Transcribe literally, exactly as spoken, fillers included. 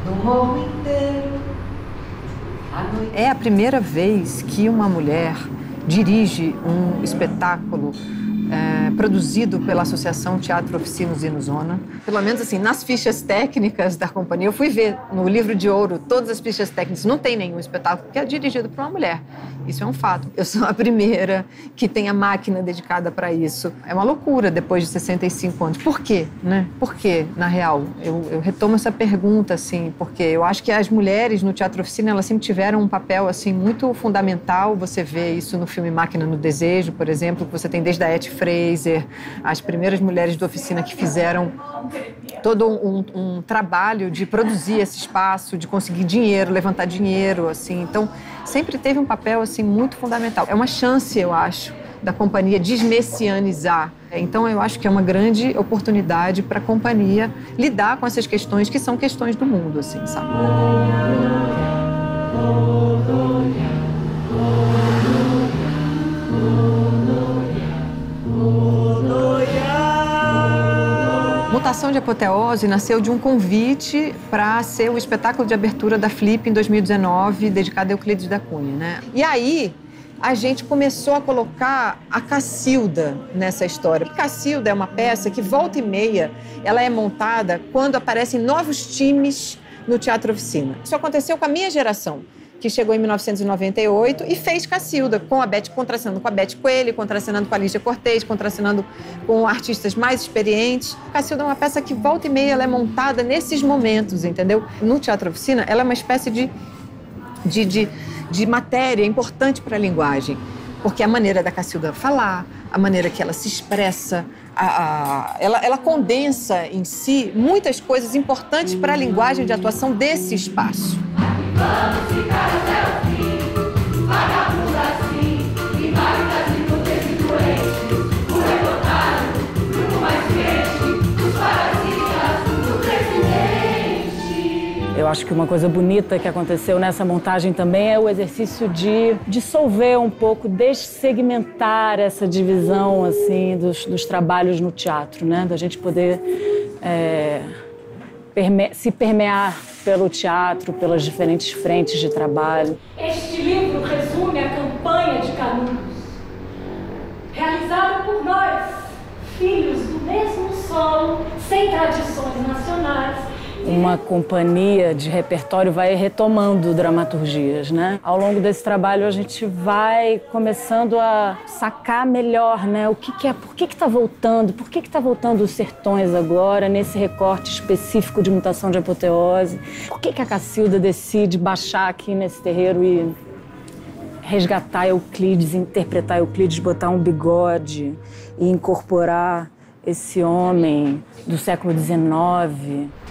no morro inteiro. É a primeira vez que uma mulher dirige um espetáculo é, produzido pela Associação Teatro Oficina Usina Zona. Pelo menos assim, nas fichas técnicas da companhia, eu fui ver no livro de ouro todas as fichas técnicas, não tem nenhum espetáculo que é dirigido por uma mulher. Isso é um fato. Eu sou a primeira que tem a máquina dedicada para isso. É uma loucura depois de sessenta e cinco anos. Por quê, né? Por quê, na real? Eu, eu retomo essa pergunta, assim, porque eu acho que as mulheres no Teatro Oficina, elas sempre tiveram um papel, assim, muito fundamental. Você vê isso no filme Máquina no Desejo, por exemplo, que você tem desde a Etty Fraser, as primeiras mulheres da oficina que fizeram todo um, um trabalho de produzir esse espaço, de conseguir dinheiro, levantar dinheiro, assim. Então, sempre teve um papel, assim, muito fundamental. É uma chance, eu acho, da companhia desmessianizar. Então, eu acho que é uma grande oportunidade para a companhia lidar com essas questões que são questões do mundo, assim, sabe? Mutação de Apoteose nasceu de um convite para ser o espetáculo de abertura da Flip em dois mil e dezenove, dedicado a Euclides da Cunha, né? E aí, a gente começou a colocar a Cacilda nessa história. Cacilda é uma peça que, volta e meia, ela é montada quando aparecem novos times no Teatro Oficina. Isso aconteceu com a minha geração, que chegou em mil novecentos e noventa e oito e fez Cacilda, com a Beth, contracenando com a Beth Coelho, contracenando com a Lígia Cortez, contracenando com artistas mais experientes. Cacilda é uma peça que, volta e meia, ela é montada nesses momentos, entendeu? No Teatro Oficina, ela é uma espécie de, de, de, de matéria importante para a linguagem, porque a maneira da Cacilda falar, a maneira que ela se expressa, a, a, ela, ela condensa em si muitas coisas importantes para a linguagem de atuação desse espaço. Vamos ficar até o fim, vagabundo assim, inválidas e inúteis e doentes, o revoltado, grupo mais quente, os parasitas do presidente. Eu acho que uma coisa bonita que aconteceu nessa montagem também é o exercício de dissolver um pouco, dessegmentar essa divisão, assim, dos, dos trabalhos no teatro, né? Da gente poder é, perme- se permear pelo teatro, pelas diferentes frentes de trabalho. Este livro resume a campanha de Canudos, realizada por nós, filhos do mesmo solo, sem tradições nacionais. Uma companhia de repertório vai retomando dramaturgias, né? Ao longo desse trabalho a gente vai começando a sacar melhor, né? O que que é, por que que tá voltando, por que que tá voltando os sertões agora, nesse recorte específico de Mutação de Apoteose? Por que que a Cacilda decide baixar aqui nesse terreiro e resgatar Euclides, interpretar Euclides, botar um bigode e incorporar esse homem do século dezenove?